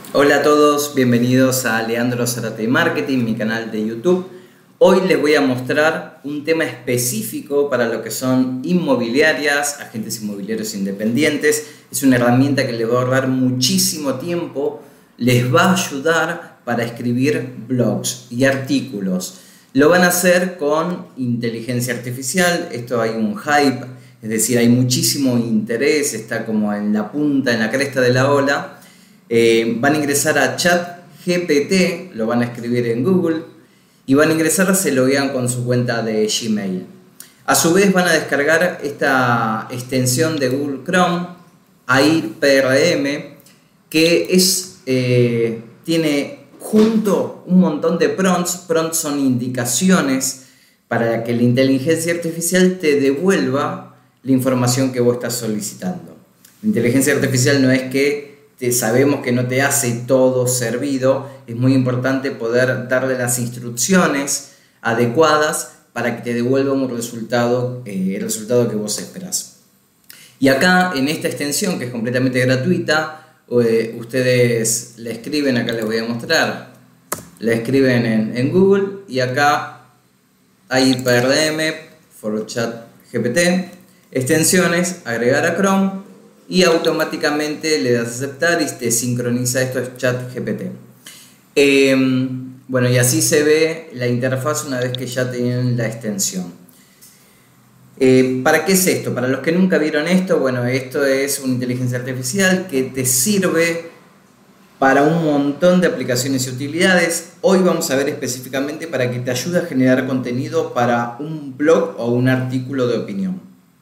Hola a todos, bienvenidos a Leandro Zárate Marketing, mi canal de YouTube. Hoy les voy a mostrar un tema específico para lo que son inmobiliarias, agentes inmobiliarios independientes. Es una herramienta que les va a ahorrar muchísimo tiempo, les va a ayudar para escribir blogs y artículos. Lo van a hacer con inteligencia artificial, esto hay un hype, es decir, hay muchísimo interés, está como en la punta, en la cresta de la ola. Van a ingresar a ChatGPT, lo van a escribir en Google y van a ingresar, se loguean con su cuenta de Gmail. A su vez van a descargar esta extensión de Google Chrome, AIRPRM, que tiene junto un montón de prompts. Prompts son indicaciones para que la inteligencia artificial te devuelva la información que vos estás solicitando. La inteligencia artificial no es que sabemos que no te hace todo servido, es muy importante poder darle las instrucciones adecuadas para que te devuelva un resultado, el resultado que vos esperás. Y acá en esta extensión, que es completamente gratuita, ustedes la escriben, acá les voy a mostrar, la escriben en Google y acá hay PRM for ChatGPT, extensiones, agregar a Chrome, y automáticamente le das a aceptar y te sincroniza esto es ChatGPT. Bueno, y así se ve la interfaz una vez que ya tienen la extensión. ¿Para qué es esto? Para los que nunca vieron esto, bueno, esto es una inteligencia artificial que te sirve para un montón de aplicaciones y utilidades. Hoy vamos a ver específicamente para que te ayude a generar contenido para un blog o un artículo de opinión.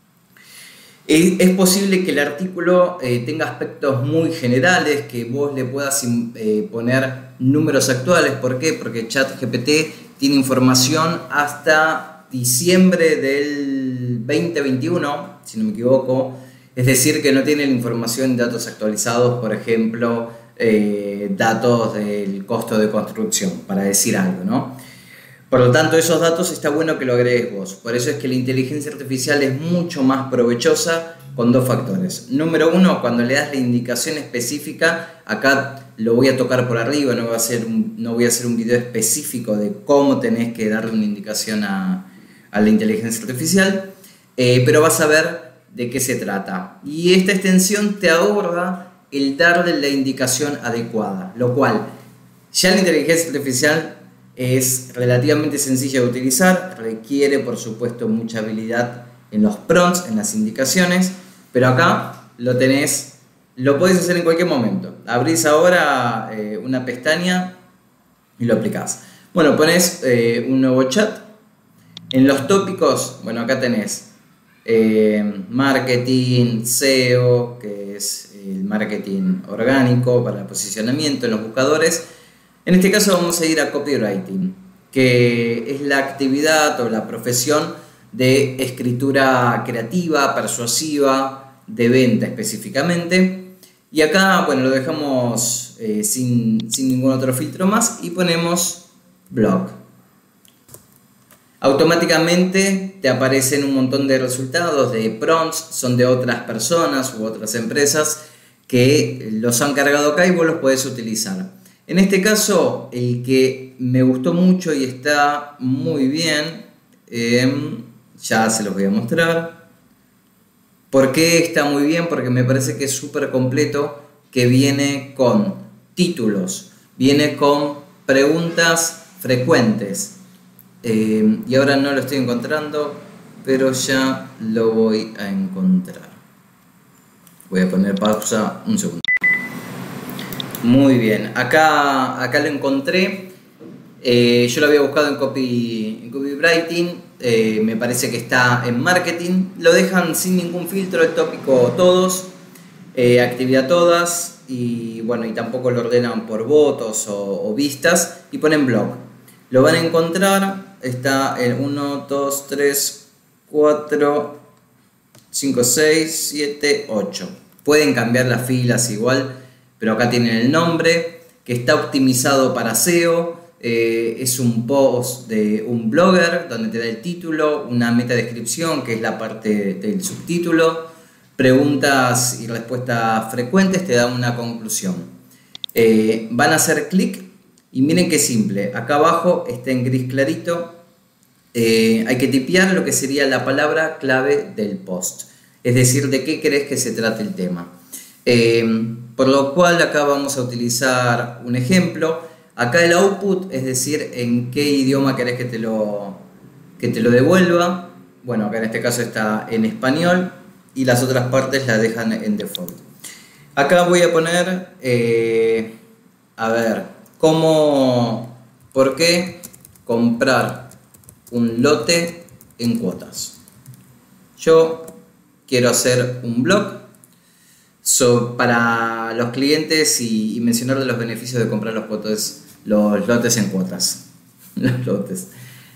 Es posible que el artículo tenga aspectos muy generales, que vos le puedas poner números actuales. ¿Por qué? Porque ChatGPT tiene información hasta diciembre del 2021, si no me equivoco. Es decir, que no tiene la información de datos actualizados, por ejemplo, datos del costo de construcción, para decir algo, ¿no? Por lo tanto, esos datos está bueno que lo agregues vos. Por eso es que la inteligencia artificial es mucho más provechosa con dos factores. Número uno, cuando le das la indicación específica, acá lo voy a tocar por arriba, no voy a hacer un video específico de cómo tenés que darle una indicación a la inteligencia artificial, pero vas a ver de qué se trata. Y esta extensión te ahorra el darle la indicación adecuada, lo cual ya la inteligencia artificial es relativamente sencilla de utilizar, requiere por supuesto mucha habilidad en los prompts, en las indicaciones, pero acá lo tenés, lo podés hacer en cualquier momento. Abrís ahora una pestaña y lo aplicás. Bueno, pones un nuevo chat. En los tópicos, bueno, acá tenés marketing, SEO, que es el marketing orgánico para el posicionamiento en los buscadores. En este caso vamos a ir a copywriting, que es la actividad o la profesión de escritura creativa, persuasiva, de venta específicamente. Y acá, bueno, lo dejamos sin ningún otro filtro más y ponemos blog. Automáticamente te aparecen un montón de resultados de prompts, son de otras personas u otras empresas que los han cargado acá y vos los podés utilizar. En este caso, el que me gustó mucho y está muy bien, ya se los voy a mostrar. ¿Por qué está muy bien? Porque me parece que es súper completo, que viene con títulos, viene con preguntas frecuentes. Y ahora no lo estoy encontrando, pero ya lo voy a encontrar. Voy a poner pausa un segundo. Muy bien, acá lo encontré. Yo lo había buscado en copywriting, me parece que está en marketing. Lo dejan sin ningún filtro, el tópico todos, actividad todas, y bueno, y tampoco lo ordenan por votos o vistas, y ponen blog. Lo van a encontrar, está el 1, 2, 3, 4, 5, 6, 7, 8. Pueden cambiar las filas igual, pero acá tienen el nombre, que está optimizado para SEO. Es un post de un blogger donde te da el título, una metadescripción que es la parte del subtítulo, preguntas y respuestas frecuentes, te da una conclusión. Van a hacer clic y miren qué simple. Acá abajo está en gris clarito. Hay que tipear lo que sería la palabra clave del post. Es decir, de qué querés que se trate el tema. Por lo cual acá vamos a utilizar un ejemplo. Acá el output, es decir, en qué idioma querés que te lo devuelva. Bueno, acá en este caso está en español y las otras partes las dejan en default. Acá voy a poner, a ver, ¿por qué comprar un lote en cuotas? Yo quiero hacer un blog para los clientes y mencionar los beneficios de comprar los lotes en cuotas. Los lotes.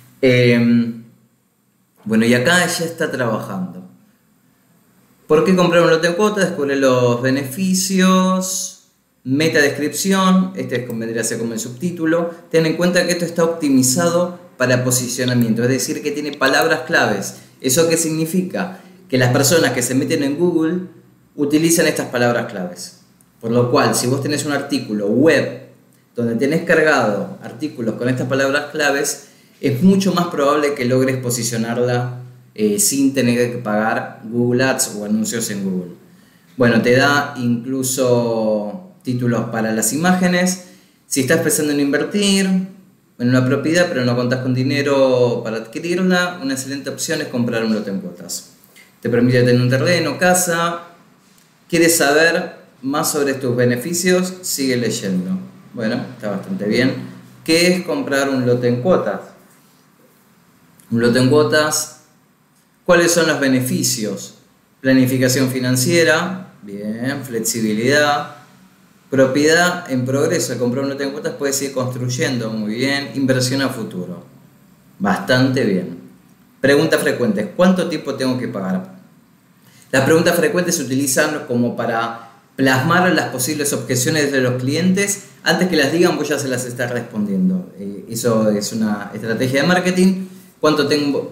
Bueno, y acá ya está trabajando. ¿Por qué comprar un lote en cuotas? Descubre los beneficios, meta descripción, este vendría a ser como el subtítulo. Ten en cuenta que esto está optimizado para posicionamiento, es decir, que tiene palabras claves. ¿Eso qué significa? Que las personas que se meten en Google utilizan estas palabras claves. Por lo cual, si vos tenés un artículo web donde tenés cargado artículos con estas palabras claves, es mucho más probable que logres posicionarla sin tener que pagar Google Ads o anuncios en Google. Bueno, te da incluso títulos para las imágenes. Si estás pensando en invertir en una propiedad pero no contás con dinero para adquirirla, una excelente opción es comprar un lote en cuotas. Te permite tener un terreno, casa. ¿Quieres saber más sobre tus beneficios? Sigue leyendo. Bueno, está bastante bien. ¿Qué es comprar un lote en cuotas? Un lote en cuotas. ¿Cuáles son los beneficios? Planificación financiera, bien, flexibilidad, propiedad en progreso. Al comprar un lote en cuotas puedes ir construyendo, muy bien, inversión a futuro, bastante bien. Preguntas frecuentes, ¿cuánto tiempo tengo que pagar? Las preguntas frecuentes se utilizan como para plasmar las posibles objeciones de los clientes. Antes que las digan, vos ya se las estás respondiendo. Eso es una estrategia de marketing. ¿Cuánto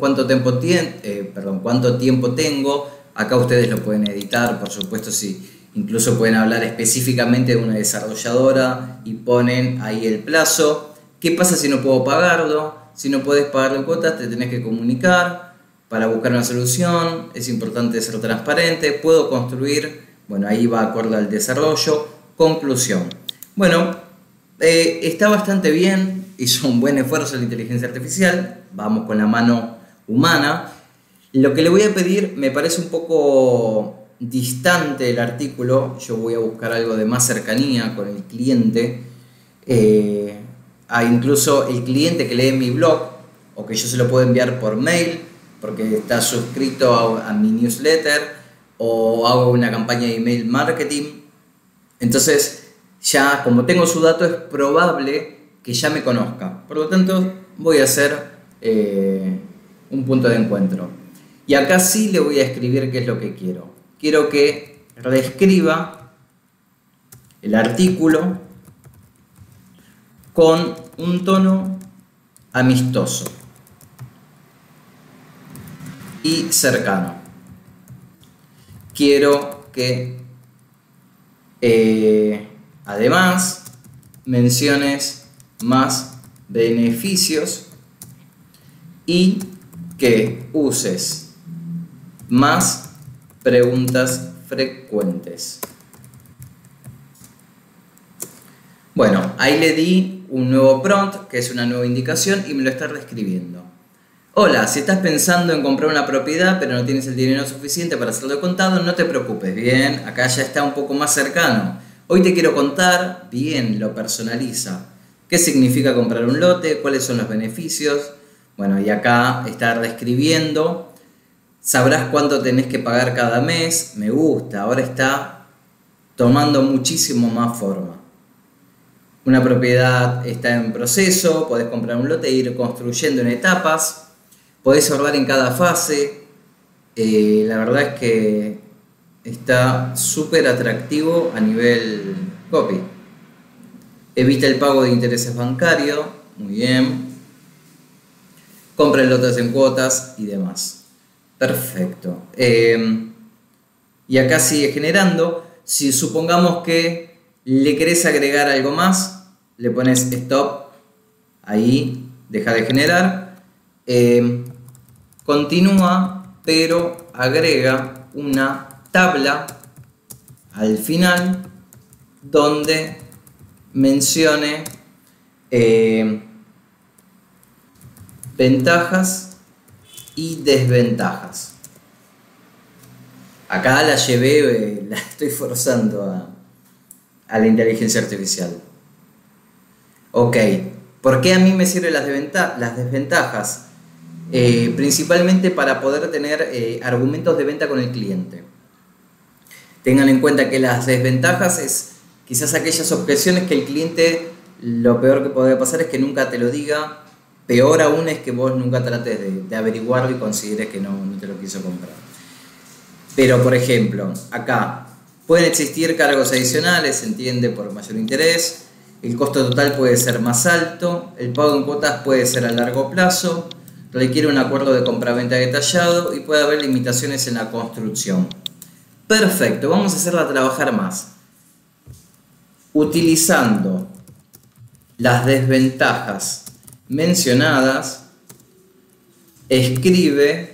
tiempo tengo? Acá ustedes lo pueden editar, por supuesto, sí. Incluso pueden hablar específicamente de una desarrolladora y ponen ahí el plazo. ¿Qué pasa si no puedo pagarlo? Si no puedes pagarlo en cuotas, te tenés que comunicar para buscar una solución. Es importante ser transparente. ¿Puedo construir? Bueno, ahí va acorde al desarrollo. Conclusión. Bueno, está bastante bien. Hizo un buen esfuerzo la inteligencia artificial. Vamos con la mano humana. Lo que le voy a pedir me parece un poco distante el artículo. Yo voy a buscar algo de más cercanía con el cliente. Incluso el cliente que lee mi blog, o que yo se lo puedo enviar por mail porque está suscrito a mi newsletter, o hago una campaña de email marketing. Entonces, ya como tengo su dato, es probable que ya me conozca. Por lo tanto, voy a hacer un punto de encuentro. Y acá sí le voy a escribir qué es lo que quiero. Quiero que reescriba el artículo con un tono amistoso y cercano. Quiero que además menciones más beneficios y que uses más preguntas frecuentes. Bueno, ahí le di un nuevo prompt, que es una nueva indicación, y me lo está reescribiendo. Hola, si estás pensando en comprar una propiedad pero no tienes el dinero suficiente para hacerlo de contado, no te preocupes, bien, acá ya está un poco más cercano. Hoy te quiero contar, bien, lo personaliza. ¿Qué significa comprar un lote? ¿Cuáles son los beneficios? Bueno, y acá está reescribiendo. Sabrás cuánto tenés que pagar cada mes. Me gusta, ahora está tomando muchísimo más forma. Una propiedad está en proceso, podés comprar un lote e ir construyendo en etapas. Podés ahorrar en cada fase. La verdad es que está súper atractivo a nivel copy. Evita el pago de intereses bancarios. Muy bien. Compra lotes en cuotas y demás. Perfecto. Y acá sigue generando. Si supongamos que le querés agregar algo más, le pones stop, ahí deja de generar, continúa, pero agrega una tabla al final donde mencione ventajas y desventajas. Acá la llevé, la estoy forzando a la inteligencia artificial. Ok, ¿por qué a mí me sirven las desventajas? Principalmente para poder tener argumentos de venta con el cliente. Tengan en cuenta que las desventajas es quizás aquellas objeciones que el cliente, lo peor que podría pasar es que nunca te lo diga, peor aún es que vos nunca trates de averiguarlo y consideres que no te lo quiso comprar. Pero por ejemplo, acá pueden existir cargos adicionales, se entiende, por mayor interés, el costo total puede ser más alto, el pago en cuotas puede ser a largo plazo, requiere un acuerdo de compraventa detallado y puede haber limitaciones en la construcción. Perfecto, vamos a hacerla trabajar más. Utilizando las desventajas mencionadas, escribe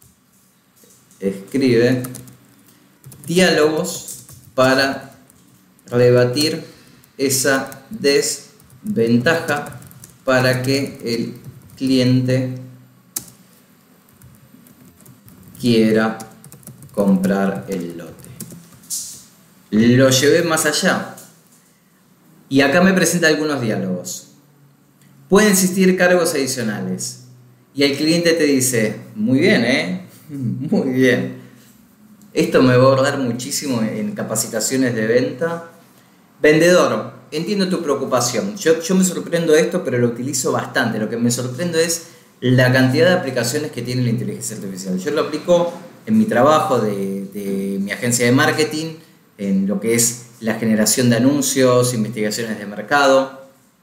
diálogos para rebatir esa desventaja para que el cliente quiera comprar el lote. Lo llevé más allá y acá me presenta algunos diálogos. Pueden existir cargos adicionales y el cliente te dice, muy bien, muy bien. Esto me va a ahorrar muchísimo en capacitaciones de venta. Vendedor, entiendo tu preocupación. Yo me sorprendo de esto, pero lo utilizo bastante. Lo que me sorprende es la cantidad de aplicaciones que tiene la inteligencia artificial. Yo lo aplico en mi trabajo de mi agencia de marketing, en lo que es la generación de anuncios, investigaciones de mercado.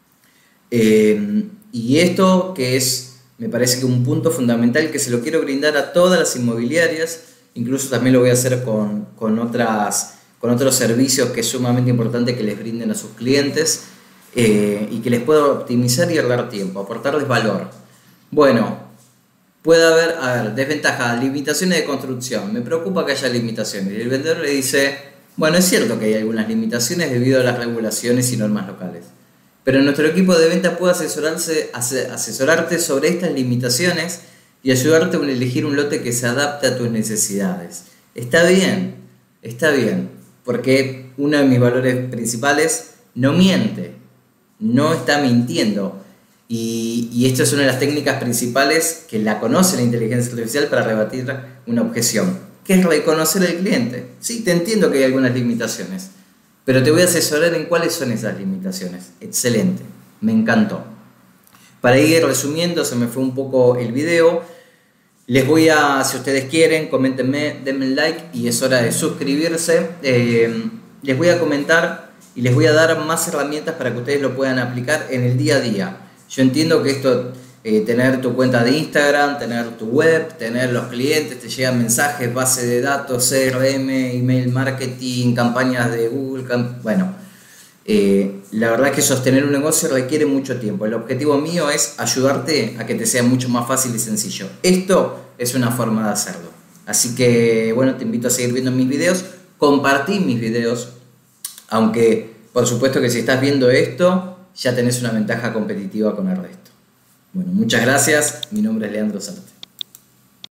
Y esto que es, me parece que un punto fundamental que se lo quiero brindar a todas las inmobiliarias, incluso también lo voy a hacer con otros servicios que es sumamente importante que les brinden a sus clientes y que les pueda optimizar y ahorrar tiempo, aportarles valor. Bueno, puede haber, desventajas, limitaciones de construcción. Me preocupa que haya limitaciones. Y el vendedor le dice, bueno, es cierto que hay algunas limitaciones debido a las regulaciones y normas locales. Pero nuestro equipo de venta puede asesorarte sobre estas limitaciones y ayudarte a elegir un lote que se adapte a tus necesidades. Está bien, porque uno de mis valores principales no miente, no está mintiendo. Y esto es una de las técnicas principales que la conoce la inteligencia artificial para rebatir una objeción, que es reconocer al cliente. Sí, te entiendo que hay algunas limitaciones, pero te voy a asesorar en cuáles son esas limitaciones. Excelente, me encantó. Para ir resumiendo, se me fue un poco el video. Les voy a, si ustedes quieren, coméntenme, denme like y es hora de suscribirse. Les voy a comentar y les voy a dar más herramientas para que ustedes lo puedan aplicar en el día a día. Yo entiendo que esto, tener tu cuenta de Instagram, tener tu web, tener los clientes, te llegan mensajes, base de datos, CRM, email marketing, campañas de Google, bueno, la verdad es que sostener un negocio requiere mucho tiempo. El objetivo mío es ayudarte a que te sea mucho más fácil y sencillo. Esto es una forma de hacerlo. Así que, bueno, te invito a seguir viendo mis videos, compartí mis videos, aunque por supuesto que si estás viendo esto, ya tenés una ventaja competitiva con el resto. Bueno, muchas gracias. Mi nombre es Leandro Sarte.